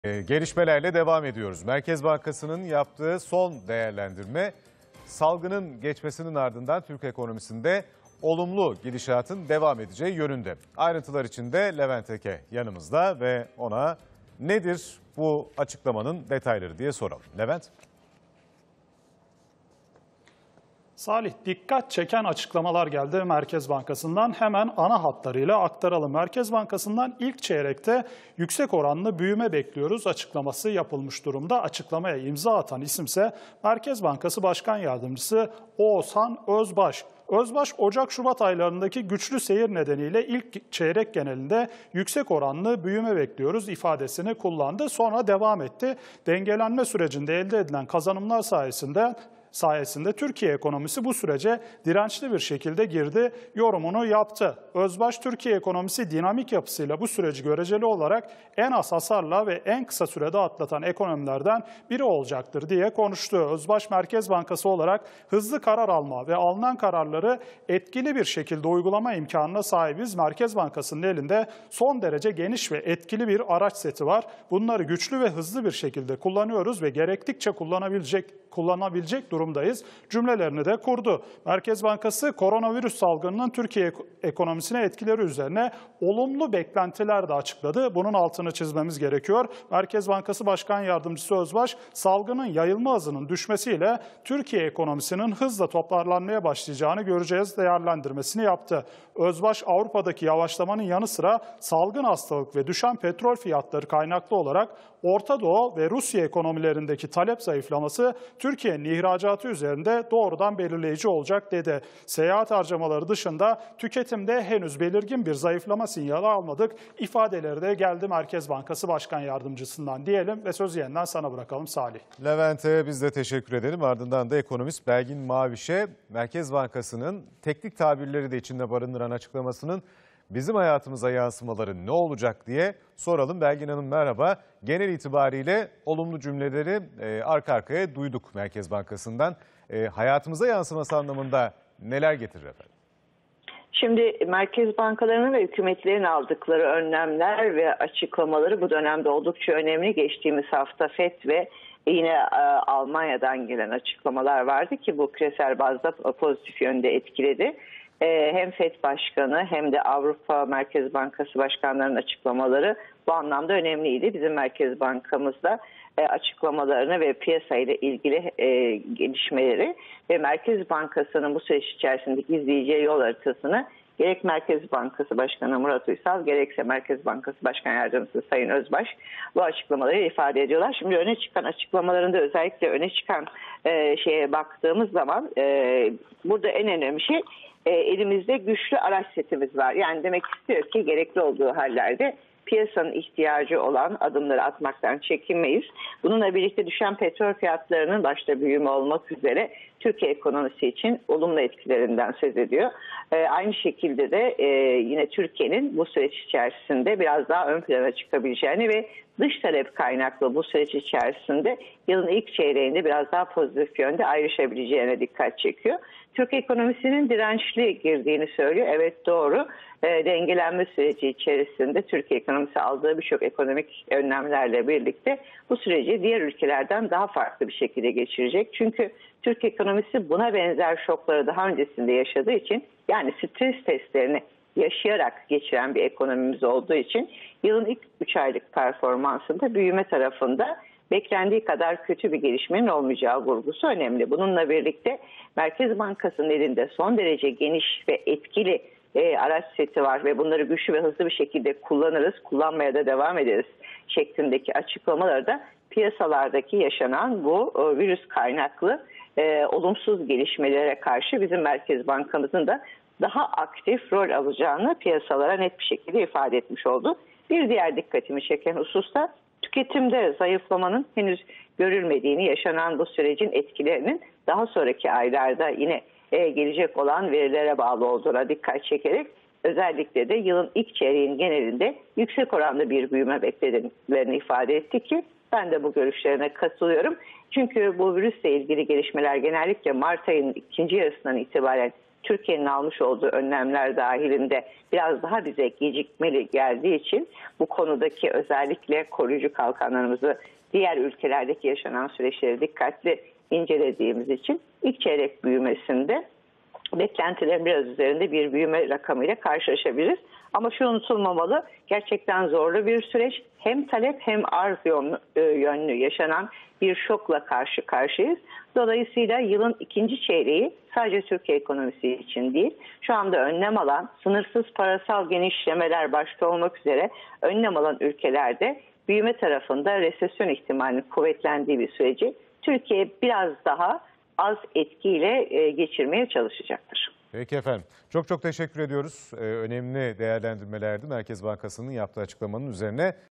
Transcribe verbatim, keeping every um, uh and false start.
Ee, Gelişmelerle devam ediyoruz. Merkez Bankası'nın yaptığı son değerlendirme, salgının geçmesinin ardından Türk ekonomisinde olumlu gidişatın devam edeceği yönünde. Ayrıntılar için de Levent Eke yanımızda ve ona nedir bu açıklamanın detayları diye soralım. Levent. Salih, dikkat çeken açıklamalar geldi Merkez Bankası'ndan. Hemen ana hatlarıyla aktaralım. Merkez Bankası'ndan ilk çeyrekte yüksek oranlı büyüme bekliyoruz açıklaması yapılmış durumda. Açıklamaya imza atan isimse Merkez Bankası Başkan Yardımcısı Oğuzhan Özbaş. Özbaş, Ocak-Şubat aylarındaki güçlü seyir nedeniyle ilk çeyrek genelinde yüksek oranlı büyüme bekliyoruz ifadesini kullandı. Sonra devam etti. Dengelenme sürecinde elde edilen kazanımlar sayesinde sayesinde Türkiye ekonomisi bu sürece dirençli bir şekilde girdi yorumunu yaptı. Özbaş, Türkiye ekonomisi dinamik yapısıyla bu süreci göreceli olarak en az hasarla ve en kısa sürede atlatan ekonomilerden biri olacaktır diye konuştu. Özbaş, Merkez Bankası olarak hızlı karar alma ve alınan kararları etkili bir şekilde uygulama imkanına sahibiz. Merkez Bankası'nın elinde son derece geniş ve etkili bir araç seti var. Bunları güçlü ve hızlı bir şekilde kullanıyoruz ve gerektikçe kullanabilecek kullanabilecek durumdayız cümlelerini de kurdu. Merkez Bankası koronavirüs salgınının Türkiye ekonomisine etkileri üzerine olumlu beklentiler de açıkladı. Bunun altını çizmemiz gerekiyor. Merkez Bankası Başkan Yardımcısı Özbaş, salgının yayılma hızının düşmesiyle Türkiye ekonomisinin hızla toparlanmaya başlayacağını göreceğiz değerlendirmesini yaptı. Özbaş, Avrupa'daki yavaşlamanın yanı sıra salgın hastalık ve düşen petrol fiyatları kaynaklı olarak Orta Doğu ve Rusya ekonomilerindeki talep zayıflaması Türkiye'nin ihracatı üzerinde doğrudan belirleyici olacak dedi. Seyahat harcamaları dışında tüketimde henüz belirgin bir zayıflama sinyali almadık ifadeleri de geldi Merkez Bankası Başkan Yardımcısından diyelim ve sözü yeniden sana bırakalım Salih. Levent'e biz de teşekkür edelim. Ardından da ekonomist Belgin Maviş'e Merkez Bankası'nın teknik tabirleri de içinde barındıran açıklamasının bizim hayatımıza yansımaları ne olacak diye soralım. Belgin Hanım merhaba. Genel itibariyle olumlu cümleleri e, arka arkaya duyduk Merkez Bankası'ndan. E, hayatımıza yansıması anlamında neler getirir efendim? Şimdi merkez bankalarının ve hükümetlerin aldıkları önlemler ve açıklamaları bu dönemde oldukça önemli. Geçtiğimiz hafta FED ve yine e, Almanya'dan gelen açıklamalar vardı ki bu küresel bazda pozitif yönde etkiledi. Hem FED Başkanı hem de Avrupa Merkez Bankası Başkanlarının açıklamaları bu anlamda önemliydi. Bizim Merkez Bankamızda açıklamalarını ve piyasayla ilgili gelişmeleri ve Merkez Bankası'nın bu süreç içerisinde izleyeceği yol haritasını gerek Merkez Bankası Başkanı Murat Uysal gerekse Merkez Bankası Başkan Yardımcısı Sayın Özbaş bu açıklamaları ifade ediyorlar. Şimdi öne çıkan açıklamalarında özellikle öne çıkan şeye baktığımız zaman burada en önemli şey E, elimizde güçlü araç setimiz var. Yani demek istiyor ki gerekli olduğu hallerde piyasanın ihtiyacı olan adımları atmaktan çekinmeyiz. Bununla birlikte düşen petrol fiyatlarının başta büyüme olmak üzere Türkiye ekonomisi için olumlu etkilerinden söz ediyor. E, aynı şekilde de e, yine Türkiye'nin bu süreç içerisinde biraz daha ön plana çıkabileceğini ve dış talep kaynaklı bu süreç içerisinde yılın ilk çeyreğinde biraz daha pozitif yönde ayrışabileceğine dikkat çekiyor. Türk ekonomisinin dirençli girdiğini söylüyor. Evet doğru. E, dengelenme süreci içerisinde Türkiye ekonomisi aldığı birçok ekonomik önlemlerle birlikte bu süreci diğer ülkelerden daha farklı bir şekilde geçirecek. Çünkü Türk ekonomisi buna benzer şokları daha öncesinde yaşadığı için yani stres testlerini yaşayarak geçiren bir ekonomimiz olduğu için yılın ilk üç aylık performansında büyüme tarafında beklendiği kadar kötü bir gelişmenin olmayacağı vurgusu önemli. Bununla birlikte Merkez Bankası'nın elinde son derece geniş ve etkili e, araç seti var ve bunları güçlü ve hızlı bir şekilde kullanırız, kullanmaya da devam ederiz şeklindeki açıklamaları da piyasalardaki yaşanan bu e, virüs kaynaklı e, olumsuz gelişmelere karşı bizim Merkez Bankamızın da daha aktif rol alacağını piyasalara net bir şekilde ifade etmiş oldu. Bir diğer dikkatimi çeken husus da tüketimde zayıflamanın henüz görülmediğini, yaşanan bu sürecin etkilerinin daha sonraki aylarda yine e, gelecek olan verilere bağlı olduğuna dikkat çekerek özellikle de yılın ilk çeyreğinin genelinde yüksek oranda bir büyüme beklediklerini ifade etti ki ben de bu görüşlerine katılıyorum. Çünkü bu virüsle ilgili gelişmeler genellikle Mart ayının ikinci yarısından itibaren Türkiye'nin almış olduğu önlemler dahilinde biraz daha bize gecikmeli geldiği için bu konudaki özellikle koruyucu kalkanlarımızı diğer ülkelerdeki yaşanan süreçleri dikkatli incelediğimiz için ilk çeyrek büyümesinde beklentilerin biraz üzerinde bir büyüme rakamıyla karşılaşabiliriz. Ama şu unutulmamalı, gerçekten zorlu bir süreç. Hem talep hem arz yönlü yaşanan bir şokla karşı karşıyayız. Dolayısıyla yılın ikinci çeyreği sadece Türkiye ekonomisi için değil, şu anda önlem alan, sınırsız parasal genişlemeler başta olmak üzere önlem alan ülkelerde büyüme tarafında resesyon ihtimalinin kuvvetlendiği bir süreci Türkiye biraz daha az etkiyle geçirmeye çalışacaktır. Peki efendim. Çok çok teşekkür ediyoruz. Ee, önemli değerlendirmelerdi Merkez Bankası'nın yaptığı açıklamanın üzerine.